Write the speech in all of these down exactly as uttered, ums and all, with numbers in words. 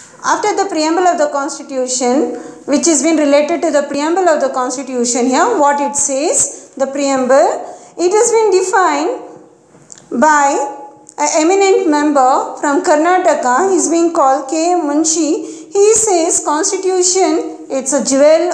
After the preamble of the Constitution, which has been related to the preamble of the Constitution here, what it says, the preamble, it has been defined by an eminent member from Karnataka. He is being called K. Munshi. He says Constitution, it's a jewel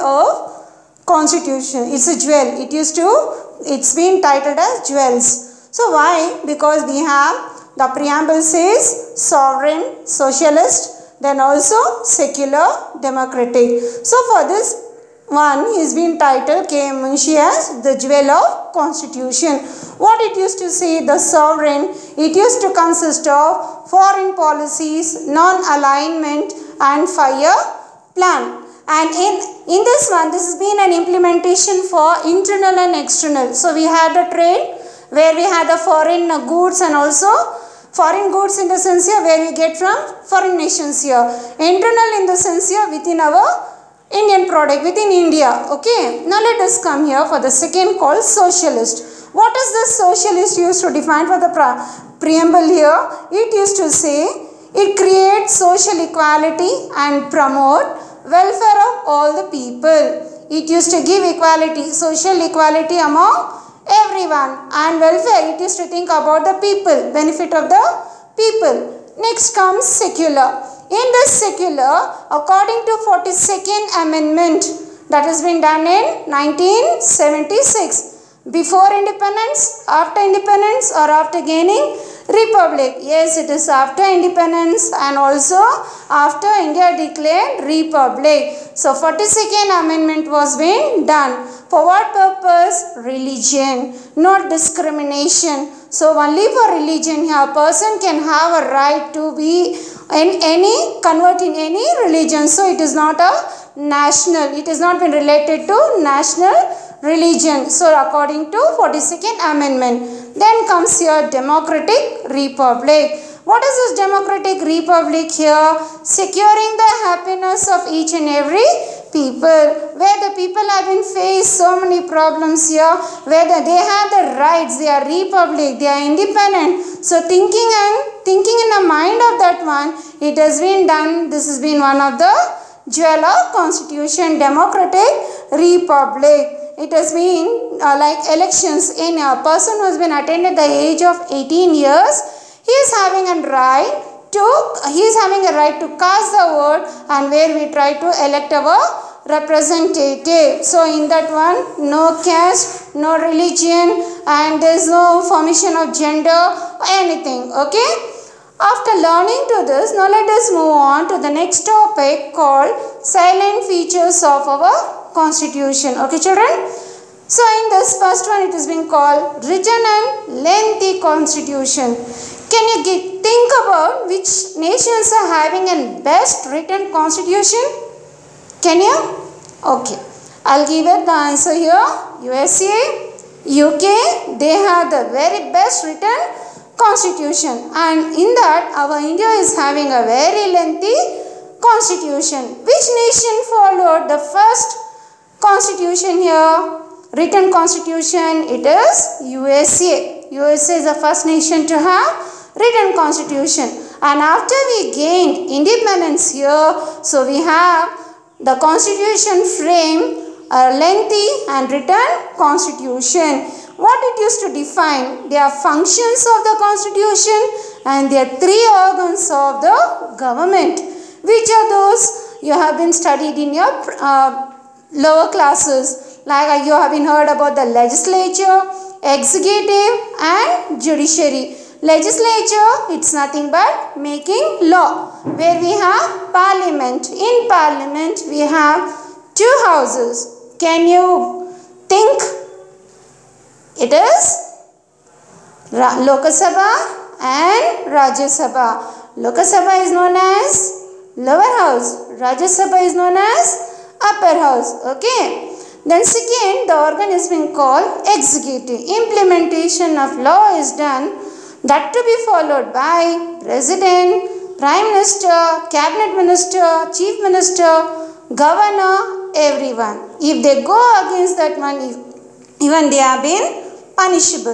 of Constitution. It's a jewel. It used to, it's been titled as jewels. So why? Because we have, the preamble says sovereign, socialist, then also secular, democratic. So for this one, he has been titled K. Munshi as the jewel of Constitution. What it used to say, the sovereign, it used to consist of foreign policies, non-alignment and fire plan. And in, in this one, this has been an implementation for internal and external. So we had the trade where we had the foreign goods and also foreign goods in the sense here where we get from foreign nations here. Internal in the sense here within our Indian product, within India. Okay. Now let us come here for the second called socialist. What is this socialist used to define for the preamble here? It used to say it creates social equality and promote welfare of all the people. It used to give equality, social equality among everyone, and welfare, it is to think about the people, benefit of the people. Next comes secular. In this secular, according to forty-second Amendment that has been done in nineteen seventy-six, before independence, after independence or after gaining republic. Yes, it is after independence and also after India declared republic. So forty-second Amendment was being done. For what purpose? Religion, not discrimination. So only for religion here, a person can have a right to be in any, convert in any religion. So it is not a national, it has not been related to national religion. So according to forty-second Amendment. Then comes here democratic republic. What is this democratic republic here? Securing the happiness of each and every people, where the people have been faced so many problems here, where the, they have the rights, they are republic, they are independent. So thinking and thinking in the mind of that one, it has been done. This has been one of the jewel of Constitution, democratic republic. It has been uh, like elections. In a person who has been attained at the age of eighteen years, he is having a right to, he is having a right to cast the vote, and where we try to elect our representative. So in that one, no caste, no religion, and there is no formation of gender or anything. Okay. After learning to this, now let us move on to the next topic called silent features of our Constitution. Okay, children. So in this first one, it has been called written and lengthy Constitution. Can you get, think about which nations are having a best written Constitution? Can you? Okay. I'll give it the answer here. U S A, U K, they have the very best written Constitution, and in that our India is having a very lengthy Constitution. Which nation followed the first Constitution here? Written Constitution, it is U S A. U S A is the first nation to have written Constitution. And after we gained independence here, so we have the Constitution frame, a lengthy and written Constitution. What it used to define? There are functions of the Constitution and there are three organs of the government. Which are those? You have been studied in your uh, lower classes. Like you have been heard about the legislature, executive and judiciary. Legislature, it's nothing but making law. Where we have parliament. In parliament, we have two houses. Can you think? It is Lok Sabha and Rajya Sabha. Lok Sabha is known as lower house. Rajya Sabha is known as upper house. Okay. Then second, the organ is being called executive. Implementation of law is done, that to be followed by President, Prime Minister, Cabinet Minister, Chief Minister, Governor, everyone. If they go against that one, even they have been punishable.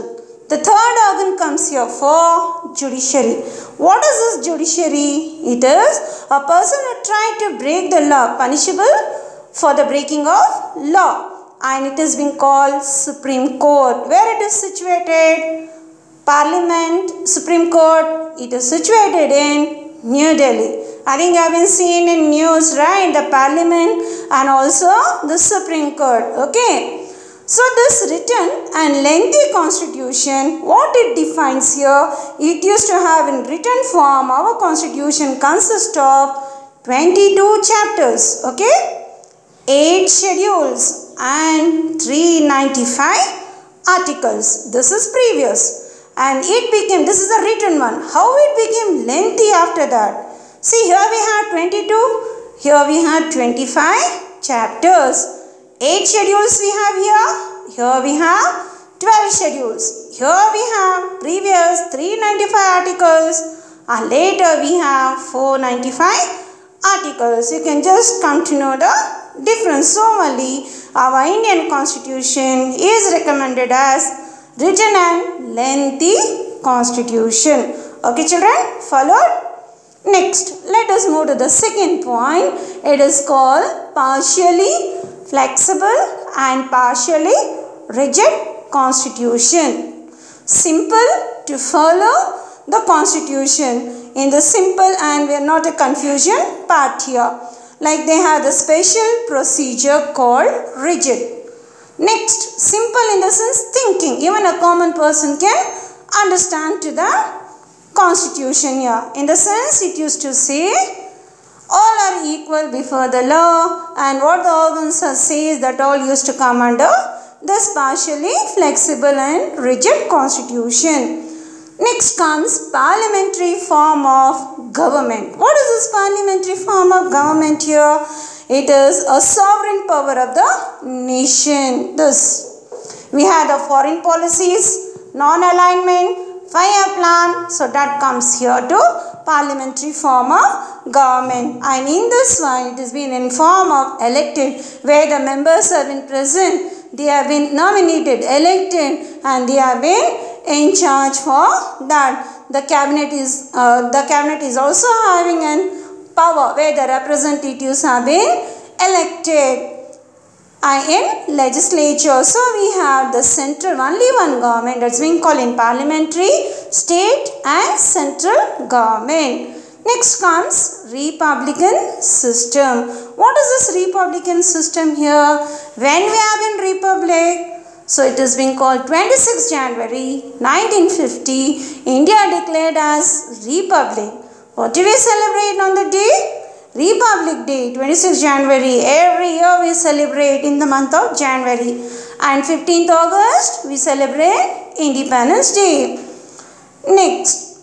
The third organ comes here for judiciary. What is this judiciary? It is a person who tried to break the law, punishable for the breaking of law, and it is being called Supreme Court. Where it is situated? Parliament, Supreme Court, it is situated in New Delhi. I think you have been seen in news, right? The Parliament and also the Supreme Court. Okay. So this written and lengthy constitution, what it defines here, it used to have in written form, our constitution consists of twenty-two chapters, okay, eight schedules and three hundred ninety-five articles. This is previous, and it became, this is a written one. How it became lengthy after that? See, here we had twenty-two, here we had twenty-five chapters. eight schedules we have here, here we have twelve schedules, here we have previous three hundred ninety-five articles, and later we have four hundred ninety-five articles. You can just come to know the difference. So only our Indian constitution is recommended as written and lengthy constitution. Okay children, followed? Next, let us move to the second point. It is called partially flexible and partially rigid constitution. Simple to follow the constitution. In the simple, and we are not a confusion part here. Like they have the special procedure called rigid. Next, simple in the sense thinking. Even a common person can understand to the constitution here. In the sense it used to say all are equal before the law, and what the organs says that all used to come under this partially flexible and rigid constitution. Next comes parliamentary form of government. What is this parliamentary form of government here? It is a sovereign power of the nation. This, we have the foreign policies, non-alignment, five-year plan. So that comes here to parliamentary form of government, and in this one it has been in form of elected, where the members have been present, they have been nominated, elected, and they have been in charge for that. The cabinet is uh, the cabinet is also having an power where the representatives have been elected. And in legislature, so we have the central, only one government, that's being called in parliamentary, state and central government. Next comes republican system. What is this republican system here? When we have in republic, so it is being called twenty-sixth January nineteen fifty, India declared as republic. What do we celebrate on the day? Republic Day, twenty-sixth January. Every year we celebrate in the month of January. And fifteenth August we celebrate Independence Day. Next,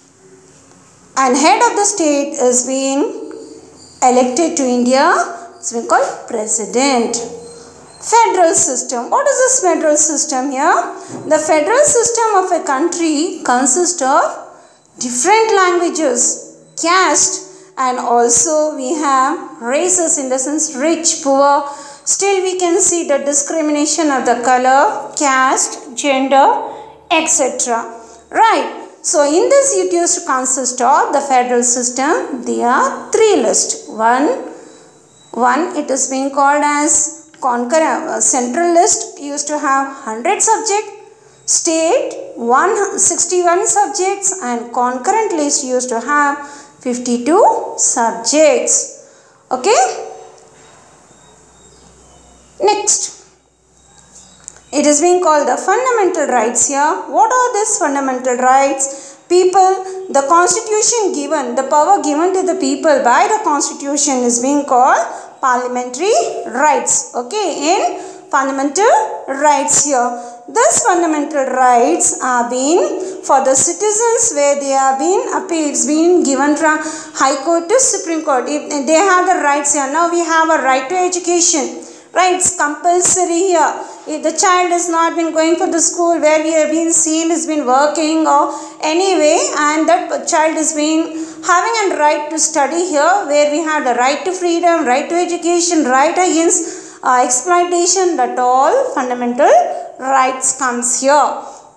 and head of the state is being elected to India. It's been called president. Federal system. What is this federal system here? The federal system of a country consists of different languages, caste, and also we have races, in the sense rich, poor. Still we can see the discrimination of the color, caste, gender, et cetera. Right. So in this it used to consist of the federal system. There are three lists. One, one it is being called as concurrent. Uh, central list used to have one hundred subjects. State one hundred sixty-one subjects, and concurrent list used to have fifty-two subjects. Okay. Next, it is being called the fundamental rights here. What are these fundamental rights? People, the constitution given, the power given to the people by the constitution is being called parliamentary rights. Okay, in fundamental rights here. These fundamental rights are being for the citizens, where they are being appeals being given from High Court to Supreme Court. If they have the rights here. Now we have a right to education. Right, it's compulsory here. If the child has not been going for the school where we have been seen has been working or anyway, and that child has been having a right to study here, where we have the right to freedom, right to education, right against uh, exploitation, that all fundamental rights comes here.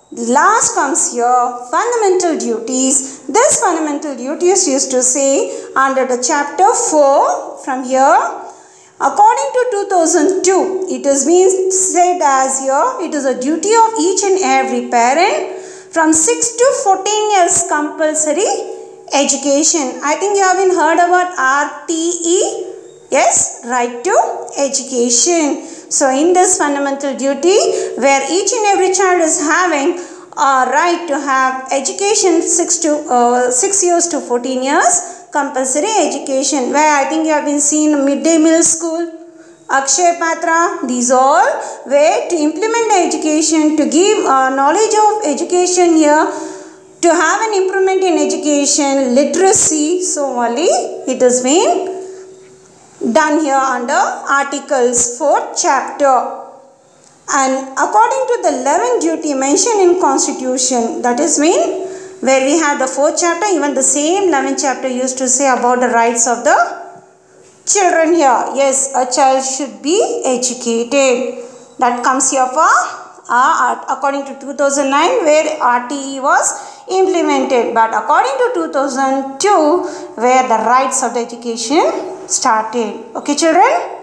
Last comes here fundamental duties. This fundamental duties used to say under the chapter four from here. According to two thousand two, it has been said as here, it is a duty of each and every parent from six to fourteen years compulsory education. I think you have been heard about R T E. Yes, right to education. So in this fundamental duty where each and every child is having a right to have education six to uh, six years to fourteen years. Compulsory education, where I think you have been seen midday meal school, Akshay Patra, these all where to implement the education, to give uh, knowledge of education here, to have an improvement in education, literacy. So only it has been done here under articles fourth chapter. And according to the eleventh duty mentioned in constitution, that is mean where we have the fourth chapter, even the same eleventh chapter used to say about the rights of the children here. Yes, a child should be educated. That comes here for uh, according to two thousand nine where R T E was implemented. But according to two thousand two where the rights of the education started. Okay children?